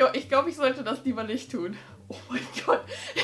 Gott, ich glaube, ich sollte das lieber nicht tun. Oh mein Gott,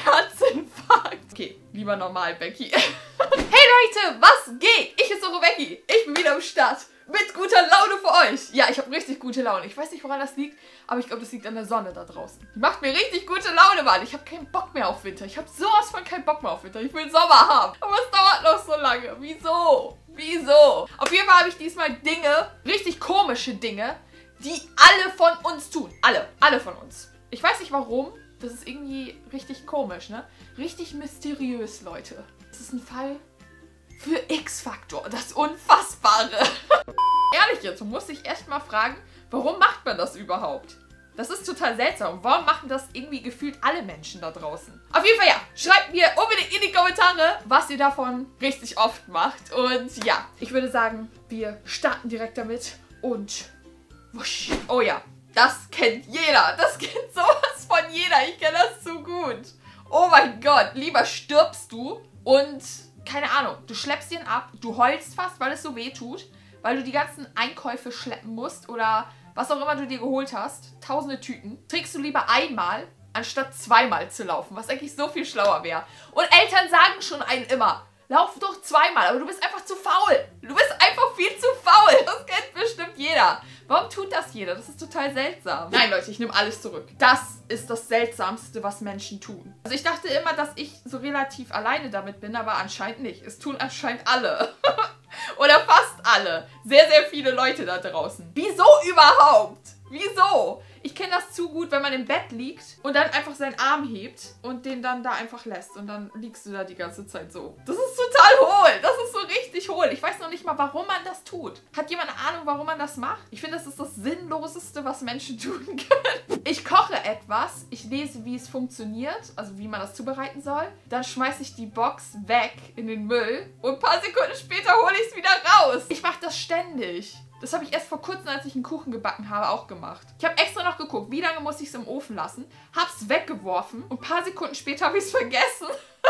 Herzinfarkt. Okay, lieber normal, Becky. Hey Leute, was geht? Ich bin eure Becky. Ich bin wieder am Start. Mit guter Laune für euch. Ja, ich habe richtig gute Laune. Ich weiß nicht, woran das liegt, aber ich glaube, das liegt an der Sonne da draußen. Die macht mir richtig gute Laune, Mann. Ich habe keinen Bock mehr auf Winter. Ich habe sowas von keinen Bock mehr auf Winter. Ich will Sommer haben. Aber es dauert noch so lange. Wieso? Wieso? Auf jeden Fall habe ich diesmal Dinge, richtig komische Dinge, die alle von uns tun. Alle von uns. Ich weiß nicht warum. Das ist irgendwie richtig komisch, ne? Richtig mysteriös, Leute. Das ist ein Fall für X-Factor. Das Unfassbare. Ehrlich jetzt, man muss sich echt mal fragen, warum macht man das überhaupt? Das ist total seltsam. Warum machen das irgendwie gefühlt alle Menschen da draußen? Auf jeden Fall ja, schreibt mir unbedingt in die Kommentare, was ihr davon richtig oft macht. Und ja, ich würde sagen, wir starten direkt damit. Und wusch. Oh ja, das kennt jeder. Das kennt sowas von jeder. Ich kenne das so gut. Oh mein Gott, lieber stirbst du und keine Ahnung, du schleppst ihn ab, du heulst fast, weil es so weh tut, weil du die ganzen Einkäufe schleppen musst oder was auch immer du dir geholt hast, tausende Tüten, trägst du lieber einmal, anstatt zweimal zu laufen, was eigentlich so viel schlauer wäre. Und Eltern sagen schon einen immer, lauf doch zweimal, aber du bist einfach zu faul. Du bist einfach viel zu faul. Das kennt bestimmt jeder. Warum tut das jeder? Das ist total seltsam. Nein, Leute, ich nehme alles zurück. Das ist das Seltsamste, was Menschen tun. Also ich dachte immer, dass ich so relativ alleine damit bin, aber anscheinend nicht. Es tun anscheinend alle. Oder fast alle. Sehr, sehr viele Leute da draußen. Wieso überhaupt? Wieso? Ich kenne das zu gut, wenn man im Bett liegt und dann einfach seinen Arm hebt und den dann da einfach lässt. Und dann liegst du da die ganze Zeit so. Das ist total hohl. Das ist so richtig hohl. Ich weiß noch nicht mal, warum man das tut. Hat jemand eine Ahnung, warum man das macht? Ich finde, das ist das Sinnloseste, was Menschen tun können. Ich koche etwas. Ich lese, wie es funktioniert. Also, wie man das zubereiten soll. Dann schmeiße ich die Box weg in den Müll. Und ein paar Sekunden später hole ich es wieder raus. Ich mache das ständig. Das habe ich erst vor kurzem, als ich einen Kuchen gebacken habe, auch gemacht. Ich habe extra noch geguckt, wie lange muss ich es im Ofen lassen, hab's weggeworfen und ein paar Sekunden später habe ich es vergessen.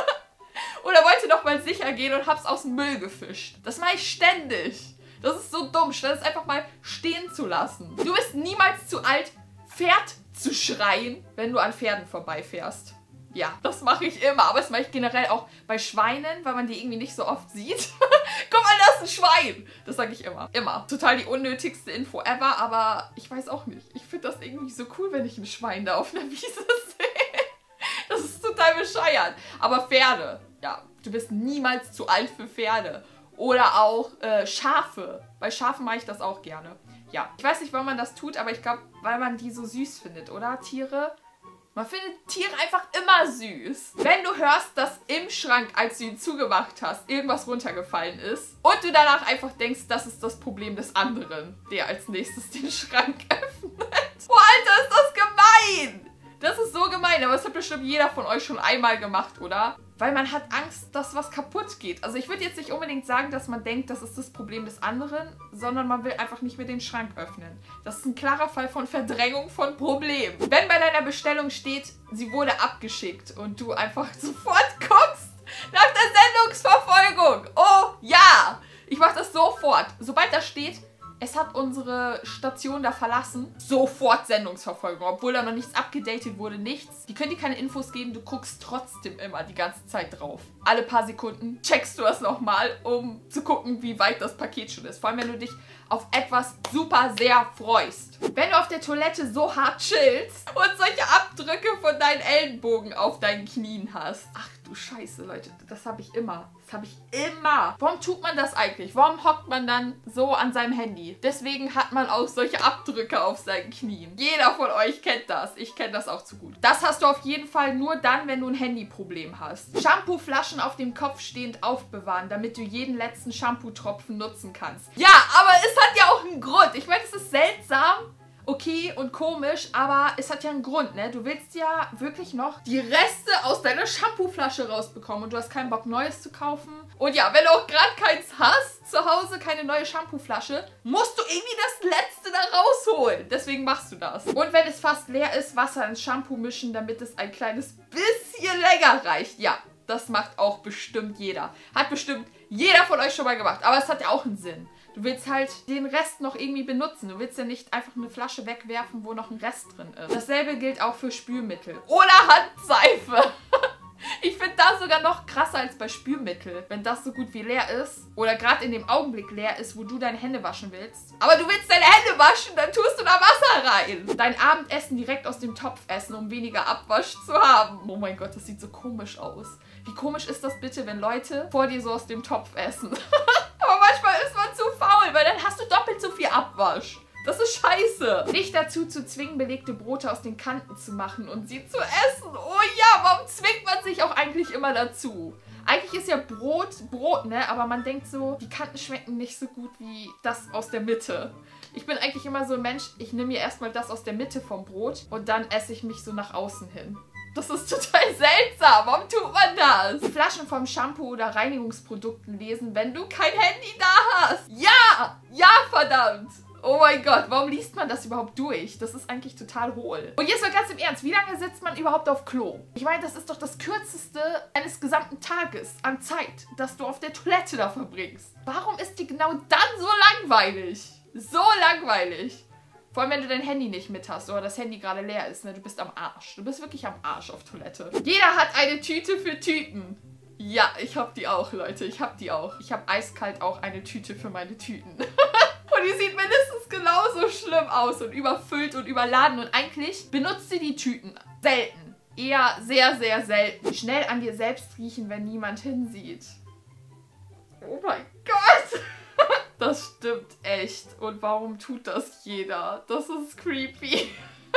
Oder wollte noch mal sicher gehen und hab's aus dem Müll gefischt. Das mache ich ständig. Das ist so dumm, statt es einfach mal stehen zu lassen. Du bist niemals zu alt, Pferd zu schreien, wenn du an Pferden vorbeifährst. Ja, das mache ich immer, aber das mache ich generell auch bei Schweinen, weil man die irgendwie nicht so oft sieht. Guck mal, das ist ein Schwein! Das sage ich immer. Immer. Total die unnötigste Info ever, aber ich weiß auch nicht. Ich finde das irgendwie so cool, wenn ich ein Schwein da auf einer Wiese sehe. Das ist total bescheuert. Aber Pferde, ja, du bist niemals zu alt für Pferde. Oder auch Schafe. Bei Schafen mache ich das auch gerne. Ja, ich weiß nicht, warum man das tut, aber ich glaube, weil man die so süß findet, oder? Tiere. Man findet Tiere einfach immer süß. Wenn du hörst, dass im Schrank, als du ihn zugemacht hast, irgendwas runtergefallen ist und du danach einfach denkst, das ist das Problem des anderen, der als nächstes den Schrank öffnet. Boah, Alter, ist das gemein! Das ist so gemein, aber das hat bestimmt jeder von euch schon einmal gemacht, oder? Weil man hat Angst, dass was kaputt geht. Also ich würde jetzt nicht unbedingt sagen, dass man denkt, das ist das Problem des anderen, sondern man will einfach nicht mehr den Schrank öffnen. Das ist ein klarer Fall von Verdrängung von Problemen. Wenn bei deiner Bestellung steht, sie wurde abgeschickt und du einfach sofort guckst nach der Sendungsverfolgung. Oh ja! Ich mache das sofort. Sobald da steht, es hat unsere Station da verlassen, sofort Sendungsverfolgung, obwohl da noch nichts abgedatet wurde, nichts. Die können dir keine Infos geben, du guckst trotzdem immer die ganze Zeit drauf. Alle paar Sekunden checkst du das nochmal, um zu gucken, wie weit das Paket schon ist. Vor allem, wenn du dich auf etwas super sehr freust. Wenn du auf der Toilette so hart chillst und solche Abdrücke von deinen Ellenbogen auf deinen Knien hast. Ach du Scheiße, Leute, das habe ich immer. Das habe ich immer. Warum tut man das eigentlich? Warum hockt man dann so an seinem Handy? Deswegen hat man auch solche Abdrücke auf seinen Knien. Jeder von euch kennt das. Ich kenne das auch zu gut. Das hast du auf jeden Fall nur dann, wenn du ein Handyproblem hast. Shampooflaschen auf dem Kopf stehend aufbewahren, damit du jeden letzten Shampoo-Tropfen nutzen kannst. Ja, aber es hat ja auch einen Grund. Ich meine, es ist seltsam. Okay und komisch, aber es hat ja einen Grund, ne? Du willst ja wirklich noch die Reste aus deiner Shampooflasche rausbekommen und du hast keinen Bock, Neues zu kaufen. Und ja, wenn du auch gerade keins hast, zu Hause keine neue Shampooflasche, musst du irgendwie das Letzte da rausholen. Deswegen machst du das. Und wenn es fast leer ist, Wasser ins Shampoo mischen, damit es ein kleines bisschen länger reicht. Ja, das macht auch bestimmt jeder. Hat bestimmt jeder von euch schon mal gemacht. Aber es hat ja auch einen Sinn. Du willst halt den Rest noch irgendwie benutzen. Du willst ja nicht einfach eine Flasche wegwerfen, wo noch ein Rest drin ist. Dasselbe gilt auch für Spülmittel. Oder Handseife. Ich finde das sogar noch krasser als bei Spülmittel, wenn das so gut wie leer ist oder gerade in dem Augenblick leer ist, wo du deine Hände waschen willst. Aber du willst deine Hände waschen, dann tust du da Wasser rein. Dein Abendessen direkt aus dem Topf essen, um weniger Abwasch zu haben. Oh mein Gott, das sieht so komisch aus. Wie komisch ist das bitte, wenn Leute vor dir so aus dem Topf essen? Aber manchmal ist man zu faul, weil dann hast du doppelt so viel Abwasch. Das ist scheiße. Dich dazu zu zwingen, belegte Brote aus den Kanten zu machen und sie zu essen. Oh ja, warum zwingt man sich auch eigentlich immer dazu? Eigentlich ist ja Brot, ne? Aber man denkt so, die Kanten schmecken nicht so gut wie das aus der Mitte. Ich bin eigentlich immer so ein Mensch, ich nehme mir erstmal das aus der Mitte vom Brot und dann esse ich mich so nach außen hin. Das ist total seltsam. Warum tut man das? Flaschen vom Shampoo oder Reinigungsprodukten lesen, wenn du kein Handy da hast. Ja! Ja, verdammt! Oh mein Gott, warum liest man das überhaupt durch? Das ist eigentlich total hohl. Und jetzt mal ganz im Ernst, wie lange sitzt man überhaupt auf Klo? Ich meine, das ist doch das kürzeste eines gesamten Tages an Zeit, das du auf der Toilette da verbringst. Warum ist die genau dann so langweilig? So langweilig. Vor allem, wenn du dein Handy nicht mit hast oder das Handy gerade leer ist, ne? Du bist am Arsch. Du bist wirklich am Arsch auf Toilette. Jeder hat eine Tüte für Tüten. Ja, ich hab die auch, Leute. Ich hab die auch. Ich hab eiskalt auch eine Tüte für meine Tüten. Und die sieht mindestens genauso schlimm aus und überfüllt und überladen. Und eigentlich benutzt sie die Tüten selten. Eher sehr, sehr selten. Schnell an dir selbst riechen, wenn niemand hinsieht. Oh mein Gott. Das stimmt echt. Und warum tut das jeder? Das ist creepy.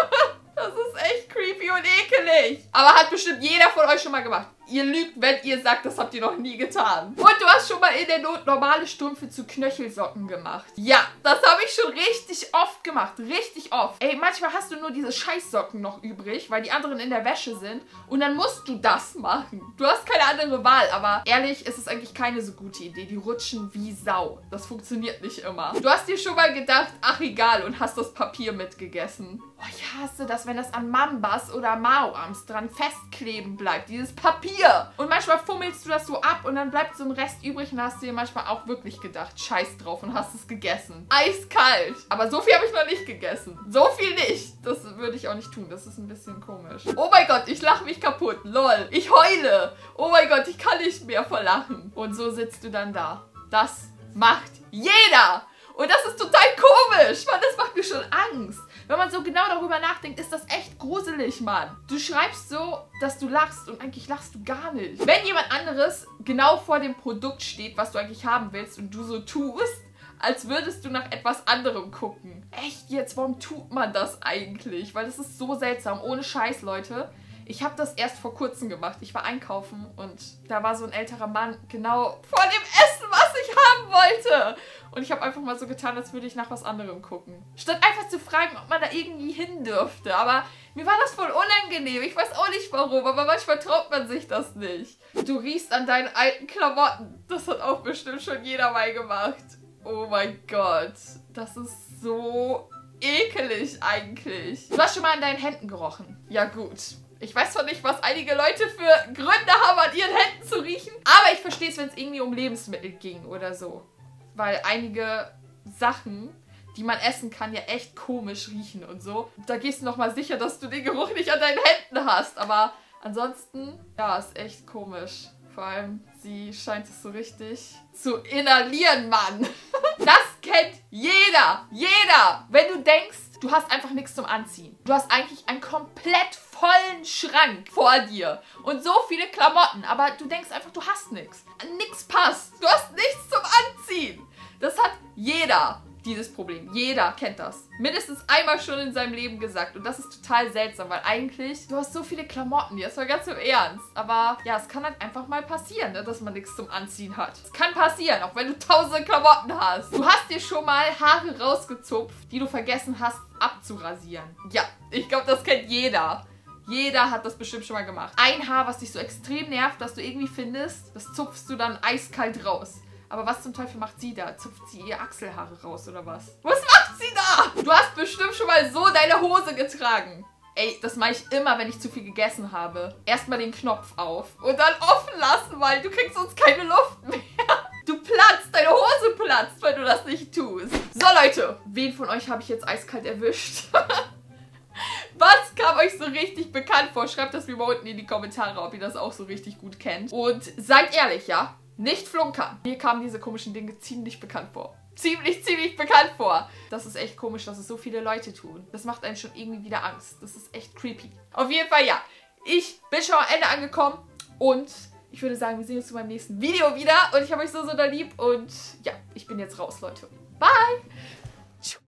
Das ist echt creepy und ekelig. Aber hat bestimmt jeder von euch schon mal gemacht. Ihr lügt, wenn ihr sagt, das habt ihr noch nie getan. Und du hast schon mal in der Not normale Strümpfe zu Knöchelsocken gemacht. Ja, das habe ich schon richtig oft gemacht. Richtig oft. Ey, manchmal hast du nur diese Scheißsocken noch übrig, weil die anderen in der Wäsche sind. Und dann musst du das machen. Du hast keine andere Wahl. Aber ehrlich, ist es eigentlich keine so gute Idee. Die rutschen wie Sau. Das funktioniert nicht immer. Du hast dir schon mal gedacht, ach egal, und hast das Papier mitgegessen. Oh, ich hasse das, wenn das an Mambas oder Maoams dran festkleben bleibt. Dieses Papier. Und manchmal fummelst du das so ab und dann bleibt so ein Rest übrig und hast dir manchmal auch wirklich gedacht, scheiß drauf und hast es gegessen. Eiskalt. Aber so viel habe ich noch nicht gegessen. So viel nicht. Das würde ich auch nicht tun. Das ist ein bisschen komisch. Oh mein Gott, ich lache mich kaputt. Lol. Ich heule. Oh mein Gott, ich kann nicht mehr vor Lachen. Und so sitzt du dann da. Das macht jeder. Und das ist total komisch. Mann, das macht mir schon Angst. Wenn man so genau darüber nachdenkt, ist das echt gruselig, Mann. Du schreibst so, dass du lachst und eigentlich lachst du gar nicht. Wenn jemand anderes genau vor dem Produkt steht, was du eigentlich haben willst und du so tust, als würdest du nach etwas anderem gucken. Echt jetzt? Warum tut man das eigentlich? Weil das ist so seltsam. Ohne Scheiß, Leute. Ich habe das erst vor kurzem gemacht. Ich war einkaufen und da war so ein älterer Mann genau vor dem Essen, was ich haben wollte. Und ich habe einfach mal so getan, als würde ich nach was anderem gucken. Statt einfach zu fragen, ob man da irgendwie hin dürfte. Aber mir war das voll unangenehm. Ich weiß auch nicht warum, aber manchmal traut man sich das nicht. Du riechst an deinen alten Klamotten. Das hat auch bestimmt schon jeder mal gemacht. Oh mein Gott. Das ist so ekelig eigentlich. Du hast schon mal an deinen Händen gerochen. Ja gut. Ich weiß zwar nicht, was einige Leute für Gründe haben, an ihren Händen zu riechen, aber ich verstehe es, wenn es irgendwie um Lebensmittel ging oder so. Weil einige Sachen, die man essen kann, ja echt komisch riechen und so. Da gehst du nochmal sicher, dass du den Geruch nicht an deinen Händen hast. Aber ansonsten, ja, ist echt komisch. Vor allem, sie scheint es so richtig zu inhalieren, Mann. Das kennt jeder. Jeder. Wenn du denkst, du hast einfach nichts zum Anziehen. Du hast eigentlich einen komplett vollen Schrank vor dir. Und so viele Klamotten. Aber du denkst einfach, du hast nichts. Nichts passt. Du hast nichts zum Anziehen. Das hat jeder, dieses Problem. Jeder kennt das. Mindestens einmal schon in seinem Leben gesagt. Und das ist total seltsam, weil eigentlich, du hast so viele Klamotten. Jetzt mal ganz im Ernst. Aber ja, es kann halt einfach mal passieren, ne, dass man nichts zum Anziehen hat. Es kann passieren, auch wenn du tausende Klamotten hast. Du hast dir schon mal Haare rausgezupft, die du vergessen hast abzurasieren. Ja, ich glaube, das kennt jeder. Jeder hat das bestimmt schon mal gemacht. Ein Haar, was dich so extrem nervt, dass du irgendwie findest, das zupfst du dann eiskalt raus. Aber was zum Teufel macht sie da? Zupft sie ihr Achselhaare raus oder was? Was macht sie da? Du hast bestimmt schon mal so deine Hose getragen. Ey, das mache ich immer, wenn ich zu viel gegessen habe. Erstmal den Knopf auf und dann offen lassen, weil du kriegst sonst keine Luft mehr. Du platzt, deine Hose platzt. platzt, wenn du das nicht tust. So, Leute, wen von euch habe ich jetzt eiskalt erwischt? Was kam euch so richtig bekannt vor? Schreibt das mir mal unten in die Kommentare, ob ihr das auch so richtig gut kennt. Und seid ehrlich, ja? Nicht flunkern. Mir kamen diese komischen Dinge ziemlich bekannt vor. Ziemlich bekannt vor. Das ist echt komisch, dass es so viele Leute tun. Das macht einen schon irgendwie wieder Angst. Das ist echt creepy. Auf jeden Fall, ja. Ich bin schon am Ende angekommen. Und ich würde sagen, wir sehen uns zu meinem nächsten Video wieder. Und ich habe euch so lieb. Und ja, ich bin jetzt raus, Leute. Bye!